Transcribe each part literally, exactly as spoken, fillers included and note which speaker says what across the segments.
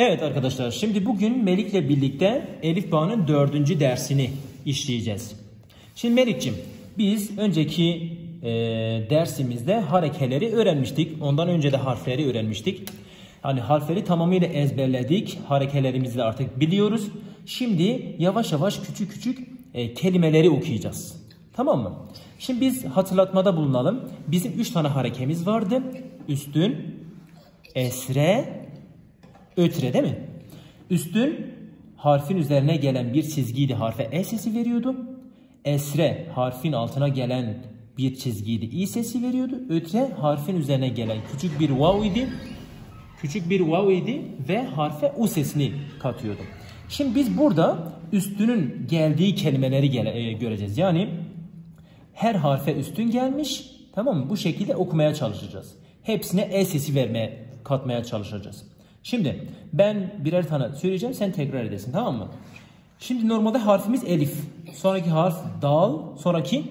Speaker 1: Evet arkadaşlar, şimdi bugün Melik'le birlikte Elif Bağ'ın dördüncü dersini işleyeceğiz. Şimdi Melik'ciğim, biz önceki e, dersimizde harekeleri öğrenmiştik. Ondan önce de harfleri öğrenmiştik. Hani harfleri tamamıyla ezberledik. Harekelerimizi de artık biliyoruz. Şimdi yavaş yavaş küçük küçük e, kelimeleri okuyacağız. Tamam mı? Şimdi biz hatırlatmada bulunalım. Bizim üç tane harekemiz vardı. Üstün, esre, ötre değil mi? Üstün harfin üzerine gelen bir çizgiydi, harfe E sesi veriyordu. Esre harfin altına gelen bir çizgiydi, İ sesi veriyordu. Ötre harfin üzerine gelen küçük bir vav idi. Küçük bir vav idi ve harfe U sesini katıyordu. Şimdi biz burada üstünün geldiği kelimeleri gele, e, göreceğiz. Yani her harfe üstün gelmiş. Tamam mı? Bu şekilde okumaya çalışacağız. Hepsine E sesi vermeye, katmaya çalışacağız. Şimdi ben birer tane söyleyeceğim, sen tekrar edesin, tamam mı? Şimdi normalde harfimiz elif. Sonraki harf dal. Sonraki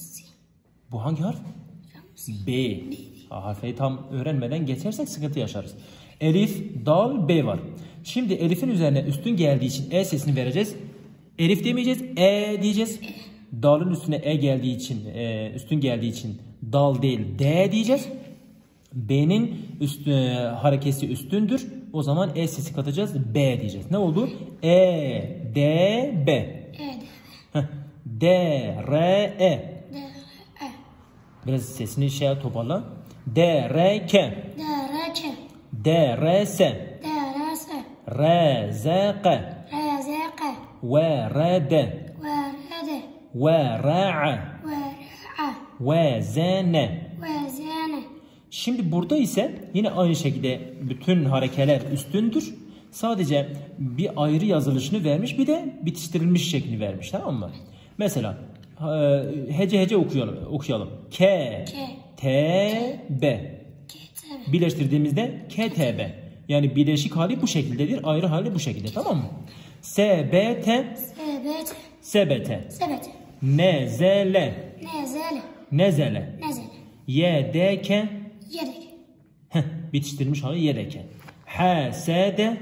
Speaker 1: bu hangi harf? B. Ha, harfleri tam öğrenmeden geçersek sıkıntı yaşarız. Elif, dal, B var. Şimdi elifin üzerine üstün geldiği için E sesini vereceğiz. Elif demeyeceğiz, E diyeceğiz. Dalın üstüne E geldiği için, e, üstün geldiği için dal değil D diyeceğiz. B'nin üstü, e, harekesi üstündür. O zaman E sesi katacağız. B diyeceğiz. Ne oldu? E, D, B.
Speaker 2: E,
Speaker 1: D, R, E.
Speaker 2: D, E.
Speaker 1: Biraz sesini şey toparla. D, R, K.
Speaker 2: D, R, K.
Speaker 1: D, R, S.
Speaker 2: D, R, S.
Speaker 1: R, Z, K.
Speaker 2: R, Z, K.
Speaker 1: V, R, D.
Speaker 2: V, R, D.
Speaker 1: V, R, A.
Speaker 2: V, R, A.
Speaker 1: V, Z, N.
Speaker 2: V, Z, N.
Speaker 1: Şimdi burada ise yine aynı şekilde bütün harekeler üstündür. Sadece bir ayrı yazılışını vermiş, bir de bitiştirilmiş şeklini vermiş, tamam mı? Mesela hece hece okuyalım. okuyalım. K,
Speaker 2: K.
Speaker 1: T, B.
Speaker 2: K, T, B.
Speaker 1: Birleştirdiğimizde K, T, B. Yani birleşik hali bu şekildedir, ayrı hali bu şekilde, tamam mı? S, B, T.
Speaker 2: S, B, T.
Speaker 1: S, B, T.
Speaker 2: S, B, T.
Speaker 1: N, Z, L.
Speaker 2: N, Z, L.
Speaker 1: Nezele.
Speaker 2: N, Z, L.
Speaker 1: Y, D, K.
Speaker 2: Yedek.
Speaker 1: Heh, bitiştirilmiş hali Y, D, K. H, S, D.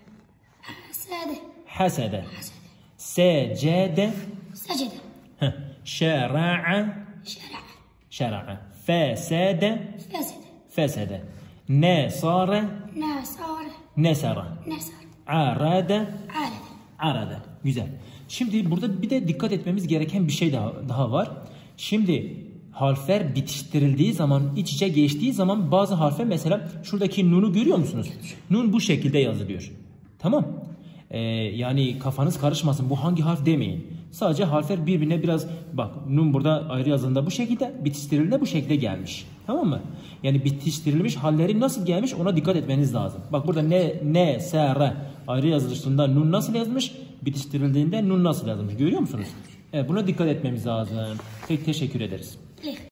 Speaker 2: S, D.
Speaker 1: Hasede. S, C, D.
Speaker 2: Secde.
Speaker 1: Heh, şera'a.
Speaker 2: Şer'a.
Speaker 1: Şera'a. F, S, D.
Speaker 2: Fesede.
Speaker 1: Fesede. Ne, sare.
Speaker 2: Nasar.
Speaker 1: Nesara.
Speaker 2: Nesar.
Speaker 1: Arade.
Speaker 2: Alede.
Speaker 1: Arade. Güzel. Şimdi burada bir de dikkat etmemiz gereken bir şey daha, daha var. Şimdi harfler bitiştirildiği zaman, iç içe geçtiği zaman bazı harfler, mesela şuradaki nunu görüyor musunuz? Nun bu şekilde yazılıyor. Tamam. Ee, yani kafanız karışmasın, bu hangi harf demeyin. Sadece harfler birbirine biraz, bak nun burada ayrı yazıldığında bu şekilde, bitiştirildiğinde bu şekilde gelmiş. Tamam mı? Yani bitiştirilmiş halleri nasıl gelmiş ona dikkat etmeniz lazım. Bak burada ne, ne, s, r ayrı yazılışında nun nasıl yazmış, bitiştirildiğinde nun nasıl yazılmış, görüyor musunuz? Evet, buna dikkat etmemiz lazım. Peki, teşekkür ederiz.